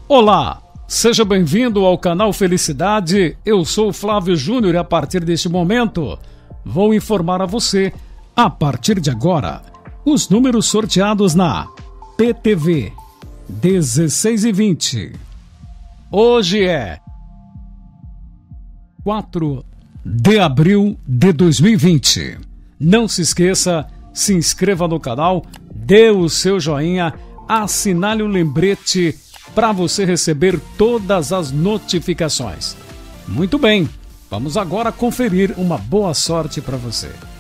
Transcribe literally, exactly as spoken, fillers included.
Olá, seja bem-vindo ao canal Felicidade. Eu sou o Flávio Júnior e a partir deste momento vou informar a você, a partir de agora, os números sorteados na P T V dezesseis e vinte. Hoje é quatro de abril de dois mil e vinte. Não se esqueça, se inscreva no canal, dê o seu joinha, assinale o lembrete para você receber todas as notificações. Muito bem, vamos agora conferir uma boa sorte para você.